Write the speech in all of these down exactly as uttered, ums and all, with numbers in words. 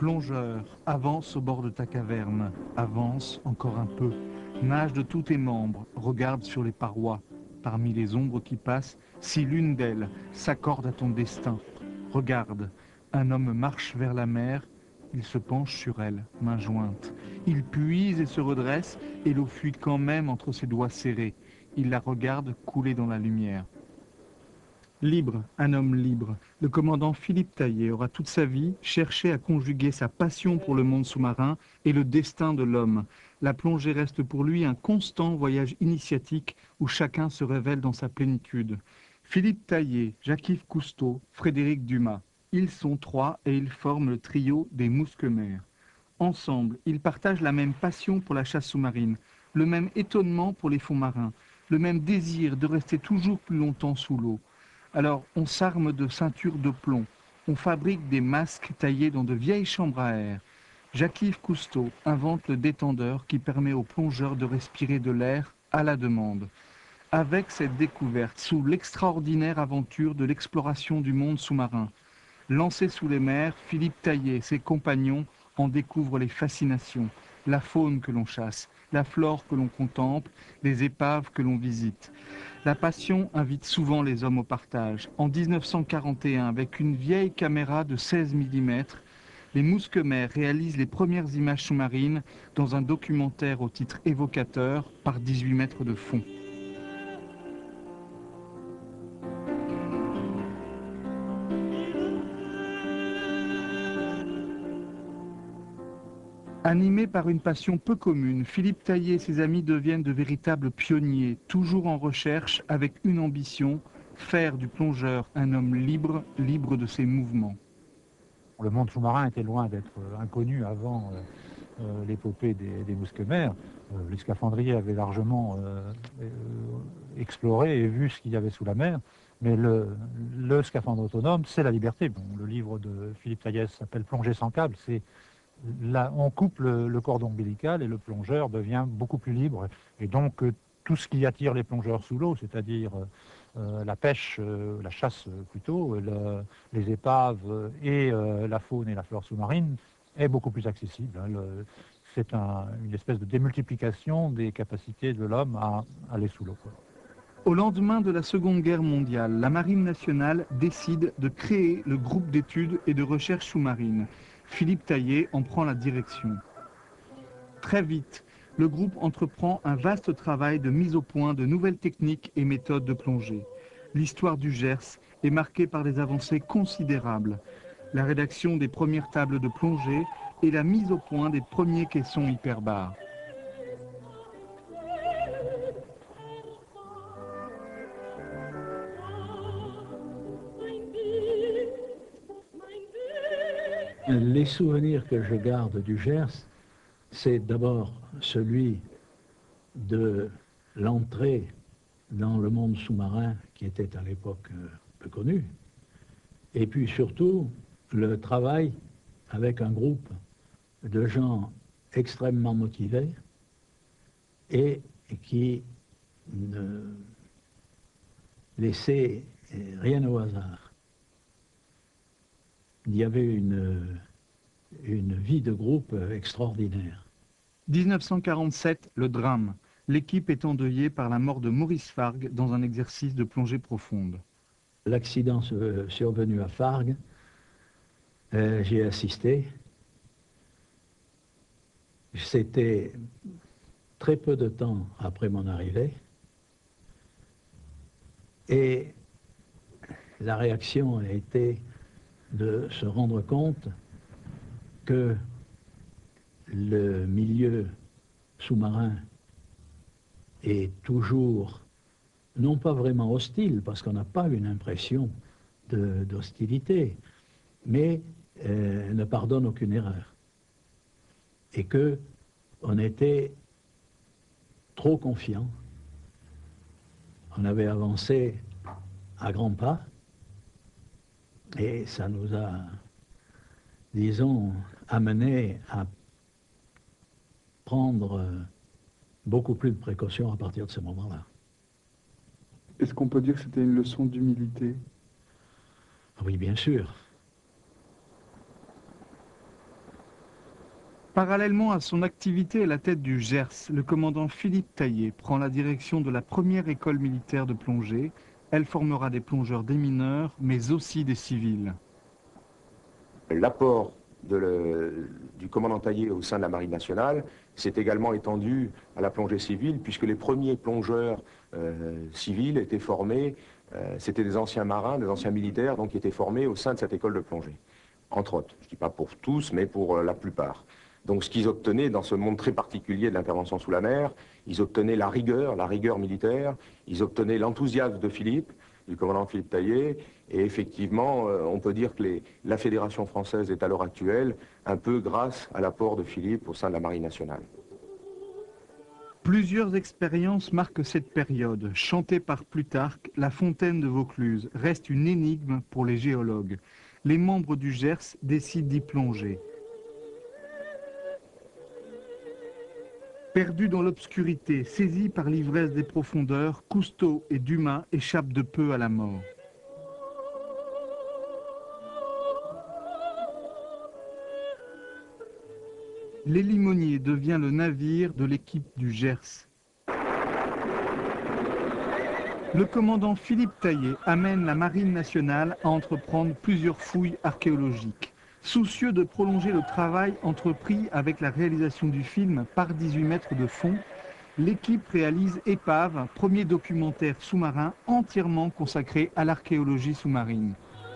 Plongeur, avance au bord de ta caverne, avance encore un peu, nage de tous tes membres, regarde sur les parois, parmi les ombres qui passent, si l'une d'elles s'accorde à ton destin. Regarde, un homme marche vers la mer, il se penche sur elle, main jointe. Il puise et se redresse, et l'eau fuit quand même entre ses doigts serrés. Il la regarde couler dans la lumière. Libre, un homme libre, le commandant Philippe Taillet aura toute sa vie cherché à conjuguer sa passion pour le monde sous-marin et le destin de l'homme. La plongée reste pour lui un constant voyage initiatique où chacun se révèle dans sa plénitude. Philippe Taillet, Jacques-Yves Cousteau, Frédéric Dumas, ils sont trois et ils forment le trio des Mousquemers. Ensemble, ils partagent la même passion pour la chasse sous-marine, le même étonnement pour les fonds marins, le même désir de rester toujours plus longtemps sous l'eau. Alors, on s'arme de ceintures de plomb, on fabrique des masques taillés dans de vieilles chambres à air. Jacques-Yves Cousteau invente le détendeur qui permet aux plongeurs de respirer de l'air à la demande. Avec cette découverte, sous l'extraordinaire aventure de l'exploration du monde sous-marin, lancé sous les mers, Philippe Taillet et ses compagnons en découvrent les fascinations, la faune que l'on chasse, la flore que l'on contemple, les épaves que l'on visite. La passion invite souvent les hommes au partage. En mille neuf cent quarante et un, avec une vieille caméra de seize millimètres, les Mousquemers réalisent les premières images sous-marines dans un documentaire au titre évocateur par dix-huit mètres de fond. Animés par une passion peu commune, Philippe Taillet et ses amis deviennent de véritables pionniers, toujours en recherche avec une ambition, faire du plongeur un homme libre, libre de ses mouvements. Le monde sous-marin était loin d'être inconnu avant euh, euh, l'épopée des, des Mousquemers. Euh, les scaphandriers avaient largement euh, euh, exploré et vu ce qu'il y avait sous la mer. Mais le, le scaphandre autonome, c'est la liberté. Bon, le livre de Philippe Taillet s'appelle Plonger sans câble. C'est là, on coupe le, le cordon ombilical et le plongeur devient beaucoup plus libre. Et donc, euh, tout ce qui attire les plongeurs sous l'eau, c'est-à-dire euh, la pêche, euh, la chasse euh, plutôt, le, les épaves et euh, la faune et la flore sous-marine, est beaucoup plus accessible. Hein. Le, c'est un, une espèce de démultiplication des capacités de l'homme à, à aller sous l'eau. Au lendemain de la Seconde Guerre mondiale, la Marine nationale décide de créer le groupe d'études et de recherche sous-marine. Philippe Taillet en prend la direction. Très vite, le groupe entreprend un vaste travail de mise au point de nouvelles techniques et méthodes de plongée. L'histoire du Gers est marquée par des avancées considérables. La rédaction des premières tables de plongée et la mise au point des premiers caissons hyperbares. Les souvenirs que je garde du Gers, c'est d'abord celui de l'entrée dans le monde sous-marin qui était à l'époque peu connu, et puis surtout le travail avec un groupe de gens extrêmement motivés et qui ne laissaient rien au hasard. Il y avait une, une vie de groupe extraordinaire. mille neuf cent quarante-sept, le drame. L'équipe est endeuillée par la mort de Maurice Fargue dans un exercice de plongée profonde. L'accident survenu à Fargue, euh, j'y ai assisté. C'était très peu de temps après mon arrivée. Et la réaction a été de se rendre compte que le milieu sous-marin est toujours, non pas vraiment hostile, parce qu'on n'a pas une impression d'hostilité, mais euh, ne pardonne aucune erreur. Et qu'on était trop confiant. On avait avancé à grands pas, et ça nous a, disons, amené à prendre beaucoup plus de précautions à partir de ce moment-là. Est-ce qu'on peut dire que c'était une leçon d'humilité? Oui, bien sûr. Parallèlement à son activité à la tête du Gers, le commandant Philippe Taillé prend la direction de la première école militaire de plongée. Elle formera des plongeurs démineurs, mais aussi des civils. L'apport de le, du commandant Taillé au sein de la Marine nationale s'est également étendu à la plongée civile, puisque les premiers plongeurs euh, civils étaient formés, euh, c'était des anciens marins, des anciens militaires, donc qui étaient formés au sein de cette école de plongée, entre autres. Je ne dis pas pour tous, mais pour euh, la plupart. Donc ce qu'ils obtenaient dans ce monde très particulier de l'intervention sous la mer, ils obtenaient la rigueur, la rigueur militaire, ils obtenaient l'enthousiasme de Philippe, du commandant Philippe Taillé, et effectivement, euh, on peut dire que les, la Fédération française est à l'heure actuelle un peu grâce à l'apport de Philippe au sein de la Marine nationale. Plusieurs expériences marquent cette période. Chantée par Plutarque, la fontaine de Vaucluse reste une énigme pour les géologues. Les membres du Gers décident d'y plonger. Perdus dans l'obscurité, saisis par l'ivresse des profondeurs, Cousteau et Dumas échappent de peu à la mort. Les Limoniers devient le navire de l'équipe du Gers. Le commandant Philippe Taillé amène la Marine nationale à entreprendre plusieurs fouilles archéologiques. Soucieux de prolonger le travail entrepris avec la réalisation du film Par dix-huit mètres de fond, l'équipe réalise Épave, premier documentaire sous-marin entièrement consacré à l'archéologie sous-marine.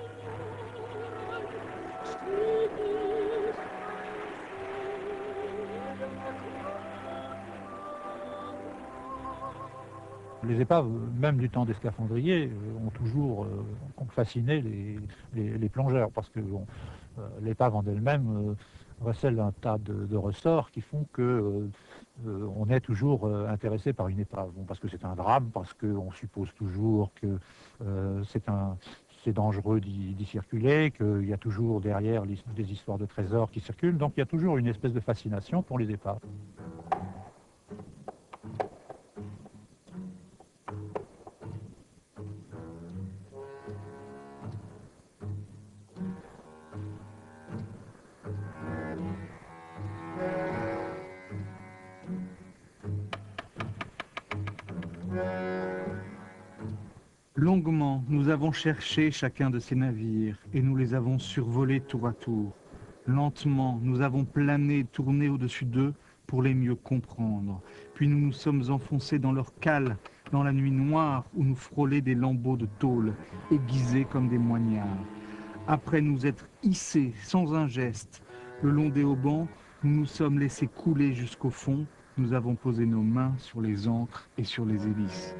Les épaves, même du temps des scaphandriers, ont toujours euh, fasciné les, les, les plongeurs, parce que bon, euh, l'épave en elle-même euh, recèle un tas de, de ressorts qui font que euh, euh, on est toujours euh, intéressé par une épave. Bon, parce que c'est un drame, parce qu'on suppose toujours que euh, c'est un... c'est dangereux d'y circuler, qu'il y a toujours derrière des histoires de trésors qui circulent, donc il y a toujours une espèce de fascination pour les épaves. Longuement, nous avons cherché chacun de ces navires et nous les avons survolés tour à tour. Lentement, nous avons plané et tourné au-dessus d'eux pour les mieux comprendre. Puis nous nous sommes enfoncés dans leurs cales, dans la nuit noire où nous frôlaient des lambeaux de tôle, aiguisés comme des moignards. Après nous être hissés sans un geste, le long des haubans, nous nous sommes laissés couler jusqu'au fond. Nous avons posé nos mains sur les ancres et sur les hélices.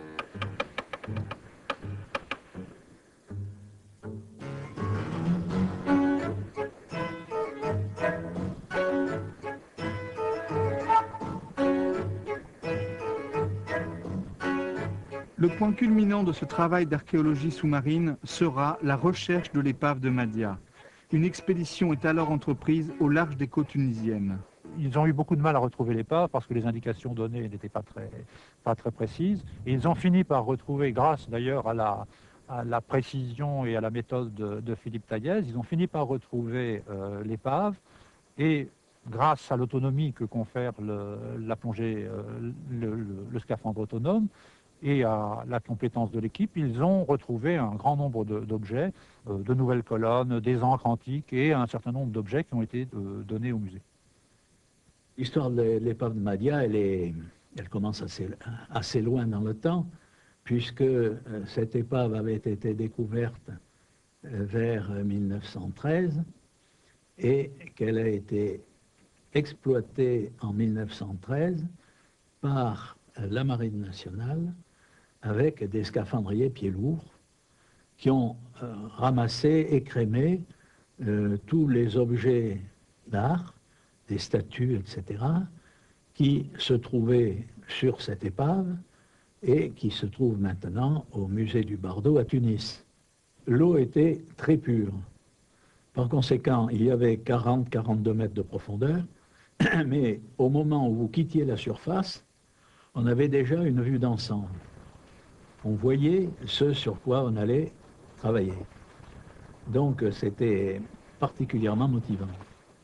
Le point culminant de ce travail d'archéologie sous-marine sera la recherche de l'épave de Madia. Une expédition est alors entreprise au large des côtes tunisiennes. Ils ont eu beaucoup de mal à retrouver l'épave parce que les indications données n'étaient pas très, pas très précises. Et ils ont fini par retrouver, grâce d'ailleurs à la, à la précision et à la méthode de, de Philippe Taillez, ils ont fini par retrouver euh, l'épave. Et grâce à l'autonomie que confère le, la plongée, euh, le, le, le scaphandre autonome, et à la compétence de l'équipe, ils ont retrouvé un grand nombre d'objets, de, euh, de nouvelles colonnes, des ancres antiques et un certain nombre d'objets qui ont été euh, donnés au musée. L'histoire de l'épave de Madia, elle, est, elle commence assez, assez loin dans le temps, puisque euh, cette épave avait été découverte euh, vers mille neuf cent treize et qu'elle a été exploitée en mille neuf cent treize par euh, la Marine nationale avec des scaphandriers pieds lourds qui ont euh, ramassé, écrémé euh, tous les objets d'art, des statues, et cetera, qui se trouvaient sur cette épave et qui se trouvent maintenant au musée du Bardo à Tunis. L'eau était très pure. Par conséquent, il y avait quarante à quarante-deux mètres de profondeur, mais au moment où vous quittiez la surface, on avait déjà une vue d'ensemble. On voyait ce sur quoi on allait travailler. Donc c'était particulièrement motivant.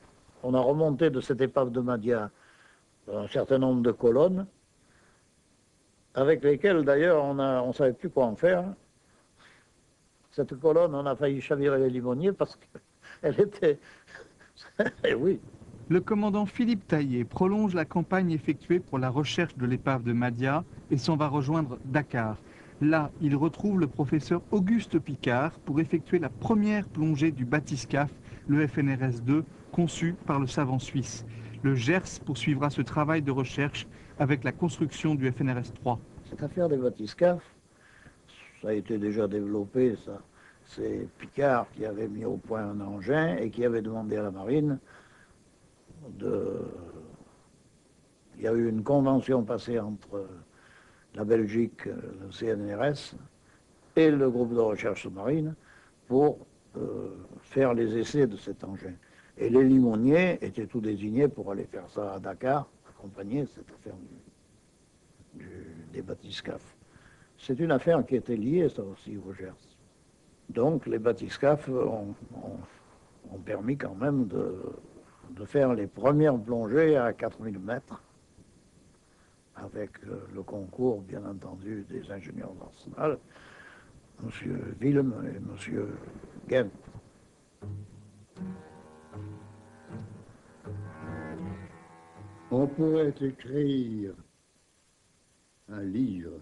On a remonté de cette épave de Madia un certain nombre de colonnes, avec lesquelles d'ailleurs on ne savait plus quoi en faire. Cette colonne, on a failli chavirer les limoniers parce qu'elle était... Eh oui. Le commandant Philippe Taillé prolonge la campagne effectuée pour la recherche de l'épave de Madia et s'en va rejoindre Dakar. Là, il retrouve le professeur Auguste Picard pour effectuer la première plongée du bathyscaphe, le F N R S deux, conçu par le savant suisse. Le Gers poursuivra ce travail de recherche avec la construction du F N R S trois. Cette affaire des bathyscaphes, ça a été déjà développé, ça. C'est Picard qui avait mis au point un engin et qui avait demandé à la marine de... Il y a eu une convention passée entre la Belgique, le C N R S et le groupe de recherche sous-marine pour euh, faire les essais de cet engin. Et les limoniers étaient tout désignés pour aller faire ça à Dakar, accompagner cette affaire du, du, des bathyscaphes. C'est une affaire qui était liée, ça aussi, au Gers. Donc les bathyscaphes ont, ont, ont permis quand même de, de faire les premières plongées à quatre mille mètres, avec le concours, bien entendu, des ingénieurs d'Arsenal, M. Wilm et M. Gendt. On pourrait écrire un livre,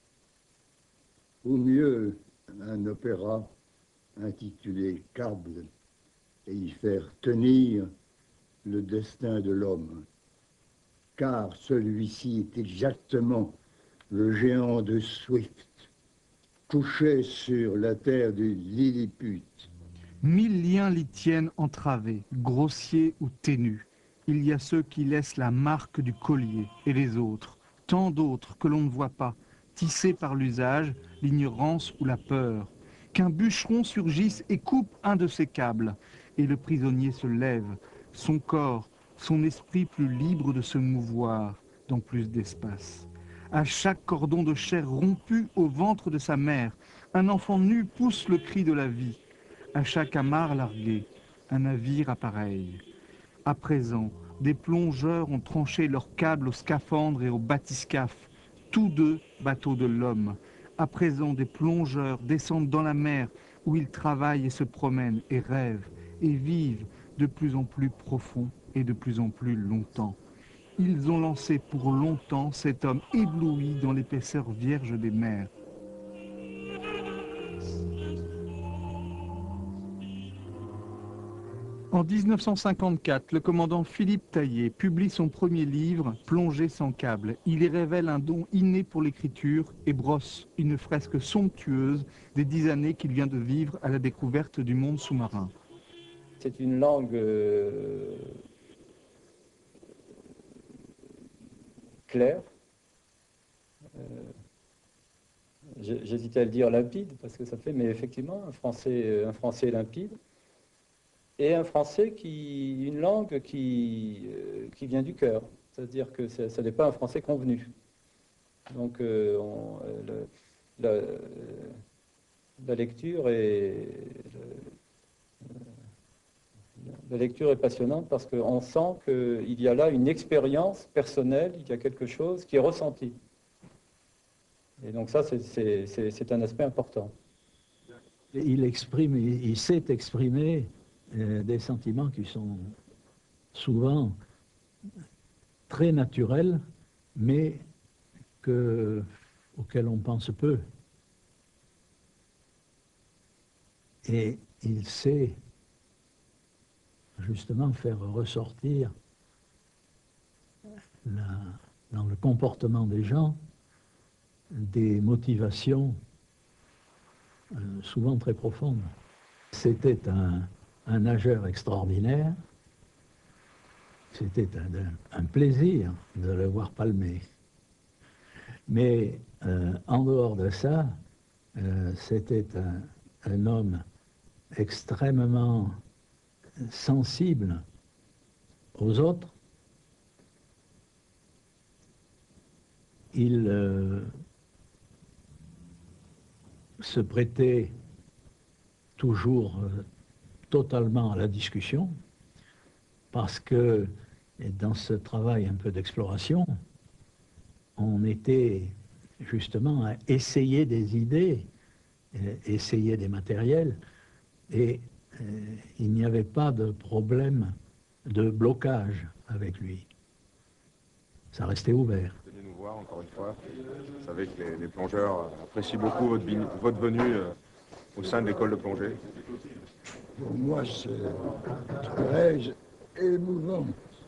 ou mieux un opéra intitulé Câble, et y faire tenir le destin de l'homme. Car celui-ci est exactement le géant de Swift, couché sur la terre de Lilliput. Mille liens l'y tiennent entravés, grossiers ou ténus. Il y a ceux qui laissent la marque du collier et les autres, tant d'autres que l'on ne voit pas, tissés par l'usage, l'ignorance ou la peur. Qu'un bûcheron surgisse et coupe un de ces câbles, et le prisonnier se lève, son corps, son esprit plus libre de se mouvoir dans plus d'espace. À chaque cordon de chair rompu au ventre de sa mère, un enfant nu pousse le cri de la vie. À chaque amarre largué, un navire appareille. À présent, des plongeurs ont tranché leurs câbles au scaphandre et au bathyscaphe, tous deux bateaux de l'homme. À présent, des plongeurs descendent dans la mer où ils travaillent et se promènent et rêvent et vivent de plus en plus profond et de plus en plus longtemps. Ils ont lancé pour longtemps cet homme ébloui dans l'épaisseur vierge des mers. En mille neuf cent cinquante-quatre, le commandant Philippe Taillé publie son premier livre, Plongée sans câble. Il y révèle un don inné pour l'écriture et brosse une fresque somptueuse des dix années qu'il vient de vivre à la découverte du monde sous-marin. C'est une langue euh, claire. Euh, J'hésitais à le dire limpide, parce que ça fait, mais effectivement, un français, un français limpide. Et un français qui, une langue qui, euh, qui vient du cœur, c'est-à-dire que ce n'est pas un français convenu. Donc euh, on, le, la, la lecture est la lecture est passionnante parce qu'on sent qu'il y a là une expérience personnelle, il y a quelque chose qui est ressenti. Et donc ça, c'est un aspect important. Il exprime, il, il sait exprimer Euh, des sentiments qui sont souvent très naturels, mais que, auxquels on pense peu. Et il sait justement faire ressortir la, dans le comportement des gens des motivations euh, souvent très profondes. C'était un un nageur extraordinaire, c'était un, un plaisir de le voir palmer. Mais euh, en dehors de ça, euh, c'était un, un homme extrêmement sensible aux autres. Il euh, se prêtait toujours euh, totalement à la discussion, parce que dans ce travail un peu d'exploration, on était justement à essayer des idées, essayer des matériels, et euh, il n'y avait pas de problème de blocage avec lui. Ça restait ouvert. Venez nous voir encore une fois. Vous savez que les, les plongeurs apprécient beaucoup votre, votre venue euh, au sein de l'école de plongée. Pour moi, c'est très émouvant.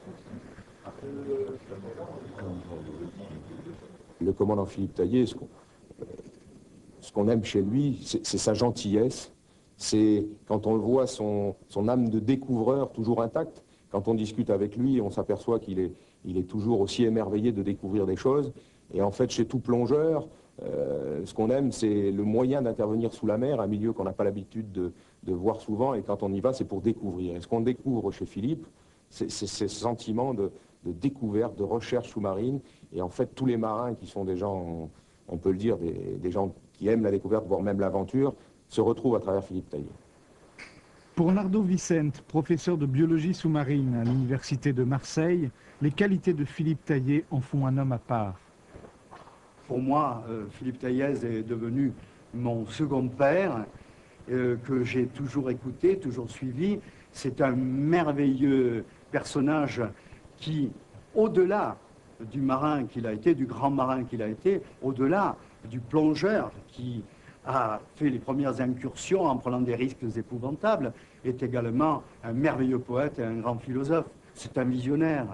Le commandant Philippe Taillé, ce qu'on ce qu'on aime chez lui, c'est sa gentillesse. C'est quand on le voit, son, son âme de découvreur toujours intacte. Quand on discute avec lui, on s'aperçoit qu'il est, il est toujours aussi émerveillé de découvrir des choses. Et en fait, chez tout plongeur, euh, ce qu'on aime, c'est le moyen d'intervenir sous la mer, un milieu qu'on n'a pas l'habitude de, de voir souvent. Et quand on y va, c'est pour découvrir. Et ce qu'on découvre chez Philippe, c'est ce sentiment de, de découverte, de recherche sous-marine. Et en fait, tous les marins qui sont des gens, on peut le dire, des, des gens qui aiment la découverte, voire même l'aventure, se retrouvent à travers Philippe Taillé. Pour Nardo Vicente, professeur de biologie sous-marine à l'Université de Marseille, les qualités de Philippe Taillé en font un homme à part. Pour moi, euh, Philippe Taillé est devenu mon second père, euh, que j'ai toujours écouté, toujours suivi. C'est un merveilleux personnage qui, au-delà du marin qu'il a été, du grand marin qu'il a été, au-delà du plongeur qui a fait les premières incursions en prenant des risques épouvantables, est également un merveilleux poète et un grand philosophe. C'est un visionnaire.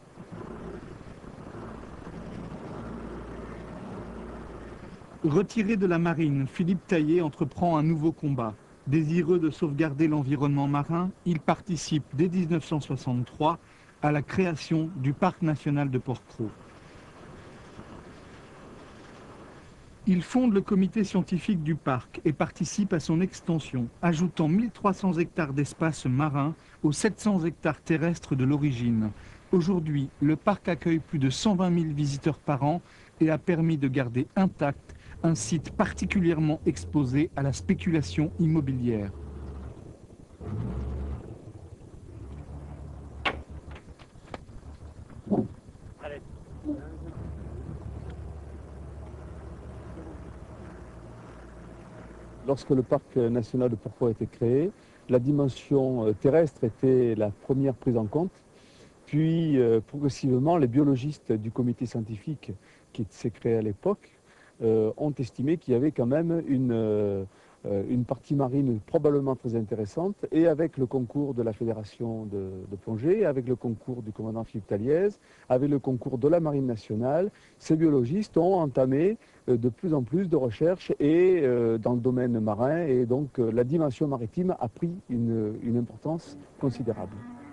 Retiré de la marine, Philippe Taillé entreprend un nouveau combat. Désireux de sauvegarder l'environnement marin, il participe dès mille neuf cent soixante-trois à la création du parc national de Porquerolles. Il fonde le comité scientifique du parc et participe à son extension, ajoutant mille trois cents hectares d'espace marin aux sept cents hectares terrestres de l'origine. Aujourd'hui, le parc accueille plus de cent vingt mille visiteurs par an et a permis de garder intact un site particulièrement exposé à la spéculation immobilière. Lorsque le parc national de Porquerolles a été créé, la dimension terrestre était la première prise en compte. Puis, euh, progressivement, les biologistes du comité scientifique qui s'est créé à l'époque euh, ont estimé qu'il y avait quand même une, euh, une partie marine probablement très intéressante. Et avec le concours de la Fédération de, de plongée, avec le concours du commandant Philippe Taillé, avec le concours de la Marine nationale, ces biologistes ont entamé euh, de plus en plus de recherches et, euh, dans le domaine marin. Et donc, euh, la dimension maritime a pris une, une importance considérable.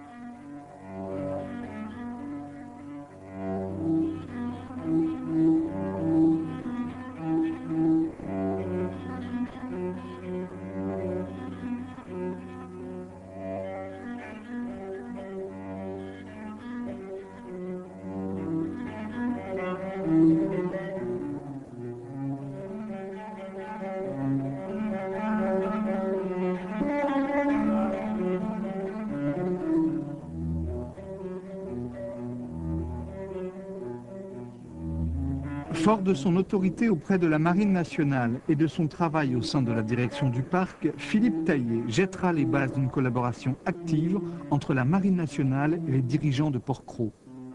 Fort de son autorité auprès de la Marine nationale et de son travail au sein de la direction du parc, Philippe Taillé jettera les bases d'une collaboration active entre la Marine nationale et les dirigeants de Porquerolles.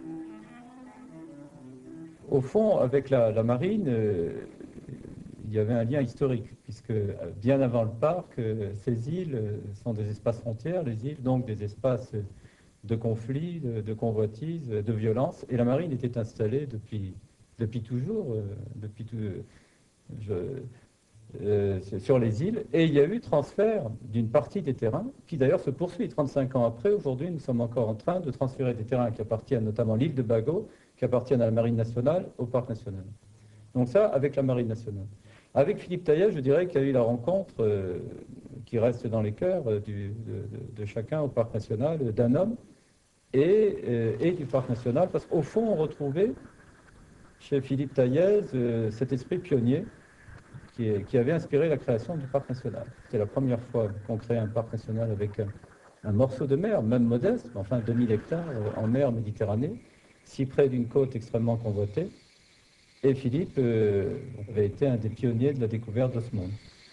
Au fond, avec la, la marine, euh, il y avait un lien historique, puisque euh, bien avant le parc, euh, ces îles euh, sont des espaces frontières, les îles, donc des espaces de conflits, de, de convoitises, de violence, et la marine était installée depuis... depuis toujours, euh, depuis tout, je, euh, sur les îles. Et il y a eu transfert d'une partie des terrains, qui d'ailleurs se poursuit trente-cinq ans après. Aujourd'hui, nous sommes encore en train de transférer des terrains qui appartiennent notamment à l'île de Bagot, qui appartiennent à la Marine nationale, au Parc national. Donc ça, avec la Marine nationale. Avec Philippe Taillé, je dirais qu'il y a eu la rencontre euh, qui reste dans les cœurs euh, du, de, de chacun au Parc national, d'un homme et, euh, et du Parc national, parce qu'au fond, on retrouvait chez Philippe Taillé, euh, cet esprit pionnier qui, est, qui avait inspiré la création du parc national. C'était la première fois qu'on créait un parc national avec un, un morceau de mer, même modeste, mais enfin deux mille hectares en mer Méditerranée, si près d'une côte extrêmement convoitée. Et Philippe euh, avait été un des pionniers de la découverte de ce monde.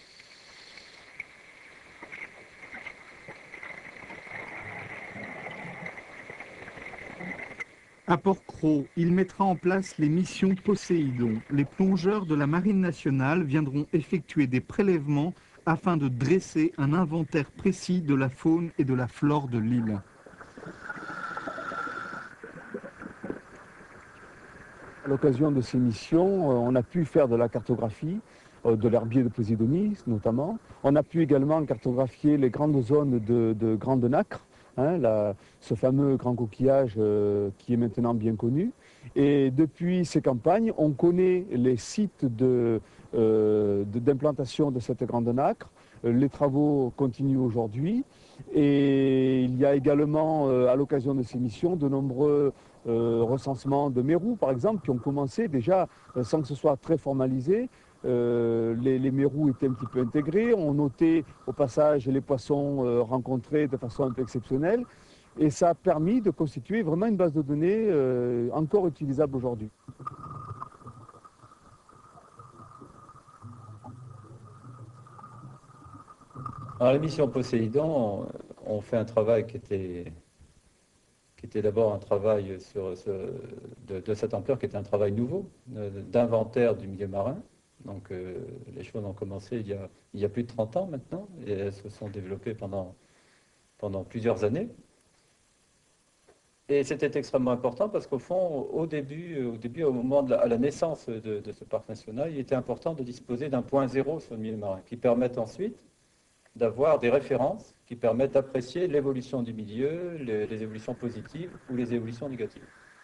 À Port-Cros, il mettra en place les missions Poséidon. Les plongeurs de la Marine nationale viendront effectuer des prélèvements afin de dresser un inventaire précis de la faune et de la flore de l'île. À l'occasion de ces missions, on a pu faire de la cartographie, de l'herbier de Posidonie notamment. On a pu également cartographier les grandes zones de, de grandes nacres, hein, la, ce fameux grand coquillage euh, qui est maintenant bien connu. Et depuis ces campagnes, on connaît les sites de, euh, de, d'implantation de cette grande nacre. Les travaux continuent aujourd'hui. Et il y a également, euh, à l'occasion de ces missions, de nombreux Euh, recensement de mérous, par exemple, qui ont commencé déjà, euh, sans que ce soit très formalisé. Euh, les, les mérous étaient un petit peu intégrés, on notait au passage les poissons euh, rencontrés de façon un peu exceptionnelle, et ça a permis de constituer vraiment une base de données euh, encore utilisable aujourd'hui. Alors la mission Poséidon, on, on fait un travail qui était qui était d'abord un travail sur, sur, de, de cette ampleur, qui était un travail nouveau, d'inventaire du milieu marin. Donc euh, les choses ont commencé il y, a, il y a plus de trente ans maintenant, et elles se sont développées pendant, pendant plusieurs années. Et c'était extrêmement important parce qu'au fond, au début, au, début, au moment de la, à la naissance de, de ce parc national, il était important de disposer d'un point zéro sur le milieu marin, qui permette ensuite d'avoir des références qui permettent d'apprécier l'évolution du milieu, les, les évolutions positives ou les évolutions négatives.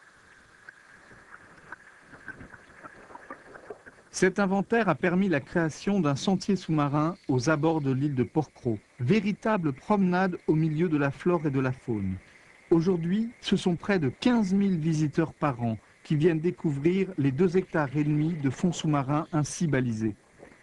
Cet inventaire a permis la création d'un sentier sous-marin aux abords de l'île de Port-Cros, véritable promenade au milieu de la flore et de la faune. Aujourd'hui, ce sont près de quinze mille visiteurs par an qui viennent découvrir les deux hectares et demi de fond sous-marin ainsi balisés.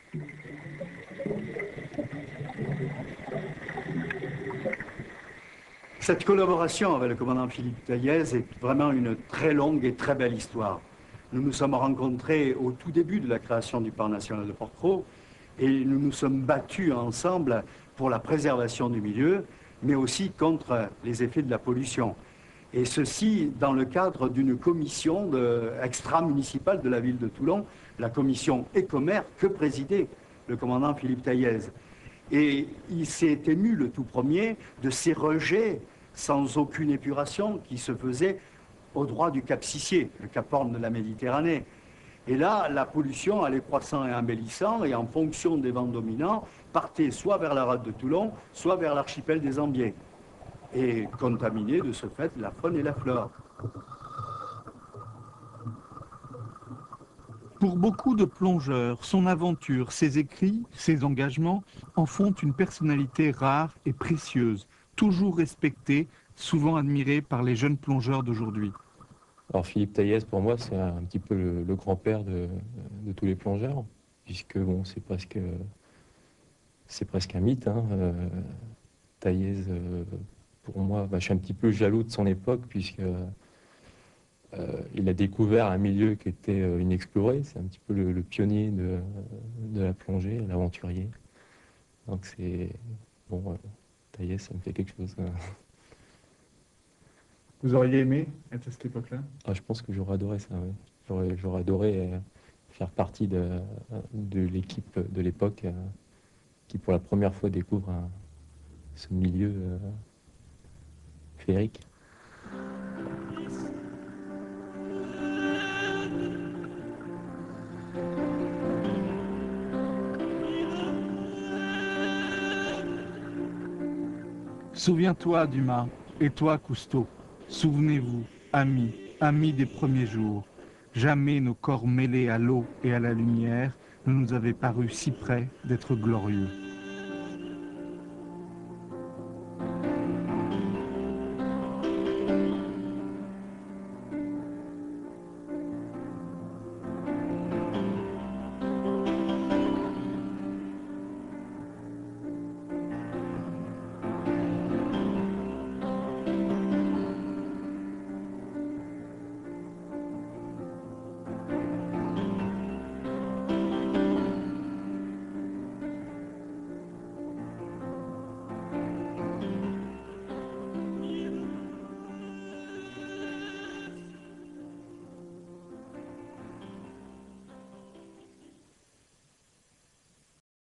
Cette collaboration avec le commandant Philippe Taillez est vraiment une très longue et très belle histoire. Nous nous sommes rencontrés au tout début de la création du Parc national de Port-Cros et nous nous sommes battus ensemble pour la préservation du milieu, mais aussi contre les effets de la pollution. Et ceci dans le cadre d'une commission extra-municipale de la ville de Toulon, la commission Écomer, que présidait le commandant Philippe Taillez. Et il s'est ému le tout premier de ces rejets sans aucune épuration qui se faisaient au droit du Cap Sissier, le Cap Horn de la Méditerranée. Et là, la pollution allait croissant et embellissant, et en fonction des vents dominants, partait soit vers la rade de Toulon, soit vers l'archipel des Ambiers, et contaminait de ce fait la faune et la flore. Pour beaucoup de plongeurs, son aventure, ses écrits, ses engagements en font une personnalité rare et précieuse, toujours respectée, souvent admirée par les jeunes plongeurs d'aujourd'hui. Alors Philippe Taillez, pour moi, c'est un petit peu le, le grand-père de, de tous les plongeurs, puisque bon, c'est presque, c'est presque un mythe. Hein. Euh, Taillez, euh, pour moi, bah, je suis un petit peu jaloux de son époque, puisque Euh, il a découvert un milieu qui était euh, inexploré. C'est un petit peu le, le pionnier de, de la plongée, l'aventurier. Donc c'est... Bon, euh, Taillez, ça me fait quelque chose. Vous auriez aimé être à cette époque-là? Ah, je pense que j'aurais adoré ça, oui. J'aurais, j'aurais adoré euh, faire partie de, de l'équipe de l'époque euh, qui, pour la première fois, découvre un, ce milieu euh, féerique. Souviens-toi, Dumas, et toi, Cousteau, souvenez-vous, amis, amis des premiers jours, jamais nos corps mêlés à l'eau et à la lumière ne nous avaient paru si près d'être glorieux.